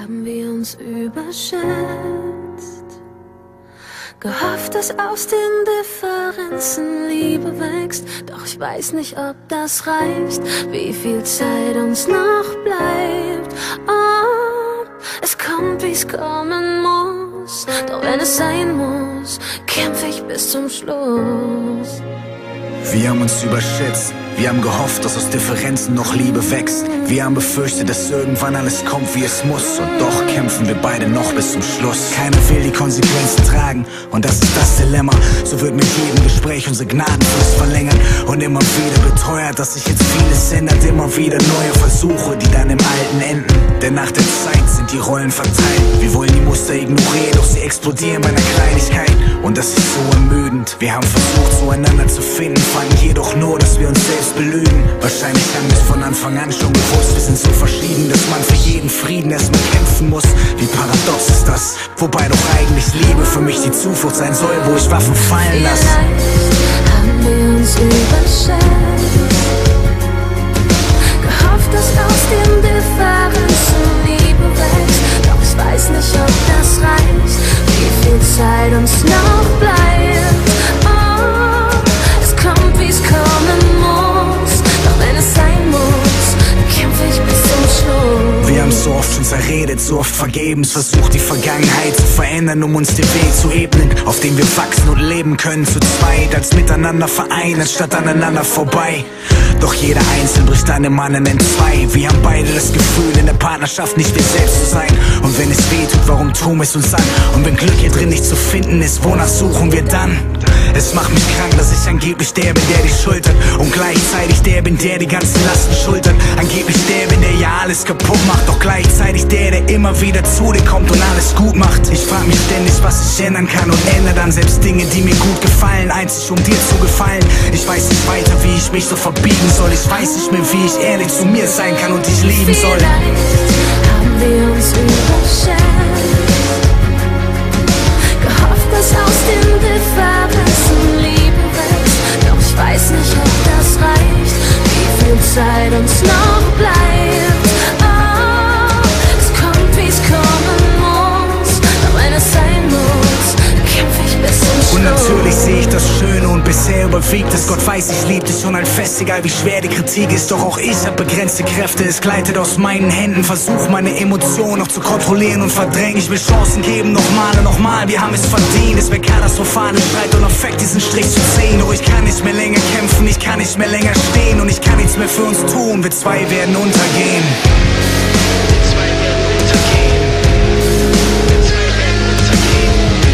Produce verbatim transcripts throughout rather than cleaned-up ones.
haben wir uns überschätzt. Gehofft, dass aus den Differenzen Liebe wächst. Doch ich weiß nicht, ob das reicht, wie viel Zeit uns noch bleibt. Oh, es kommt, wie's kommen muss. Doch wenn es sein muss, kämpfe ich bis zum Schluss. Wir haben uns überschätzt. Wir haben gehofft, dass aus Differenzen noch Liebe wächst. Wir haben befürchtet, dass irgendwann alles kommt, wie es muss. Und doch kämpfen wir beide noch bis zum Schluss. Keiner will die Konsequenzen tragen, und das ist das Dilemma. So wird mit jedem Gespräch unsere Gnadenfrist verlängern. Und immer wieder beteuert, dass sich jetzt vieles ändert. Immer wieder neue Versuche, die dann im Alten enden. Denn nach der Zeit sind die Rollen verteilt. Wir wollen die Muster ignorieren, doch sie explodieren bei einer Kleinigkeit. Und das ist so ermüdend. Wir haben versucht, zueinander zu finden, fanden jedoch nur, dass wir uns selbst belügen. Wahrscheinlich haben wir es von Anfang an schon gewusst. Wir sind so verschieden, dass man für jeden Frieden erstmal kämpfen muss. Wie paradox ist das? Wobei doch eigentlich Liebe für mich die Zuflucht sein soll, wo ich Waffen fallen lasse. Vielleicht haben wir uns überschätzt. Gehofft, dass aus den Differenzen Liebe wächst. Doch ich weiß nicht, ob das reicht, wie viel Zeit uns noch bleibt. Oh, es kommt, wie's kommen muss. Doch wenn es sein muss, kämpfe ich bis zum Schluss. Wir haben so oft schon zerredet, so oft vergebens versucht, die Vergangenheit zu verändern, um uns den Weg zu ebnen, auf dem wir wachsen und leben können, zu zweit, als miteinander vereint, anstatt aneinander vorbei. Doch jeder einzeln bricht dann im anderen in zwei. Wir haben beide das Gefühl, in der Partnerschaft nicht wir selbst zu sein. Und wenn es weh tut, warum tun wir es uns an? Und wenn Glück hier drin nicht zu finden ist, wonach suchen wir dann? Es macht mich krank, dass ich angeblich der bin, der dich schultert, und gleichzeitig der bin, der die ganzen Lasten schultert. Angeblich der bin, der ja alles kaputt macht, doch gleichzeitig der, der immer wieder zu dir kommt und alles gut macht. Ich frag mich ständig, was ich ändern kann, und ändere dann selbst Dinge, die mir gut gefallen, einzig um dir zu gefallen. Ich weiß nicht weiter, wie ich mich so verbiegen soll. Ich weiß nicht mehr, wie ich ehrlich zu mir sein kann und dich lieben soll. Vielleicht haben wir uns überschätzt. Gehofft, dass aus den Differenzen Liebe wächst. Doch ich weiß nicht, ob das reicht, wie viel Zeit uns noch bleibt. Oh, es kommt, wie's kommen muss. Doch wenn es sein muss, kämpfe ich bis zum Schluss. Und natürlich sehe ich das Schöne, und bisher überwiegt es. Gott weiß, ich lieb dich unhandfest, egal wie schwer die Kritik ist. Doch auch ich hab begrenzte Kräfte, es gleitet aus meinen Händen. Versuch meine Emotionen noch zu kontrollieren und verdrängen. Ich will Chancen geben, nochmal und nochmal, wir haben es verdient. Es wäre katastrophal, im Streit und Affekt diesen Strich zu ziehen. Doch ich kann nicht mehr länger kämpfen, ich kann nicht mehr länger stehen, und ich kann nichts mehr für uns tun, wir zwei werden untergehen. Wir zwei werden untergehen. Wir zwei werden untergehen.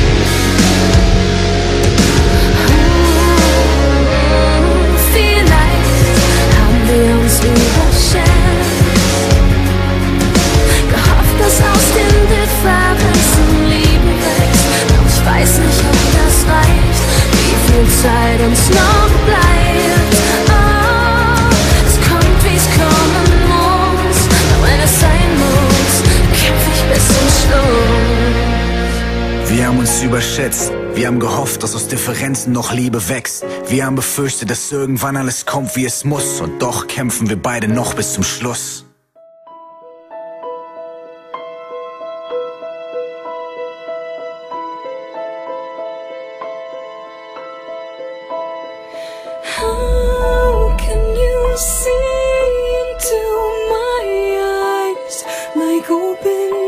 Aus den Differenzen Liebe wächst. Doch ich weiß nicht, ob das reicht, wie viel Zeit uns noch bleibt. Oh, es kommt, wie's kommen muss. Doch wenn es sein muss, kämpfe ich bis zum Schluss. Wir haben uns überschätzt. Wir haben gehofft, dass aus Differenzen noch Liebe wächst. Wir haben befürchtet, dass irgendwann alles kommt, wie es muss. Und doch kämpfen wir beide noch bis zum Schluss. How can you see into my eyes like open